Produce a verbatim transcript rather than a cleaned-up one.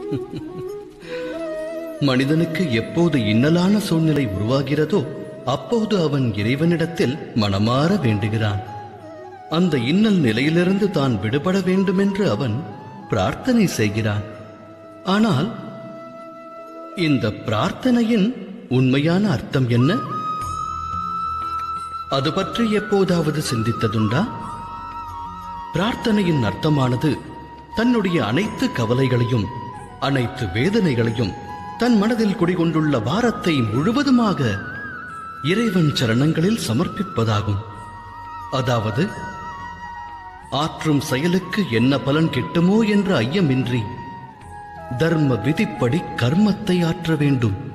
மனிதனுக்கு எப்போது இன்னலான சூழ்நிலை உருவாகிறதோ அப்போது அவன் இறைவனிடத்தில் மனமாற வேண்டுகிறான். அந்த இன்னல் நிலையிலிருந்து தான் விடுபட வேண்டுமென்று அவன் பிரார்த்தனை செய்கிறான். ஆனால் இந்த பிரார்த்தனையின் உண்மையான அர்த்தம் என்ன? அது பற்றி எப்போதாவது சிந்தித்ததுண்டா? பிரார்த்தனையின் அர்த்தமானது தன்னுடைய அனைத்து கவலைகளையும் அனைத்து வேதனைகளையும் தன் மனதில் குடிகொண்டுள்ள பாரத்தை முழுவதுமாக இறைவன் சரணங்களில் சமர்ப்பிப்பதாகும். அதாவது ஆற்றும் செயலுக்கு என்ன பலன் கிட்டுமோ என்ற ஐயமின்றி தர்ம விதிப்படி கர்மத்தை ஆற்ற வேண்டும்.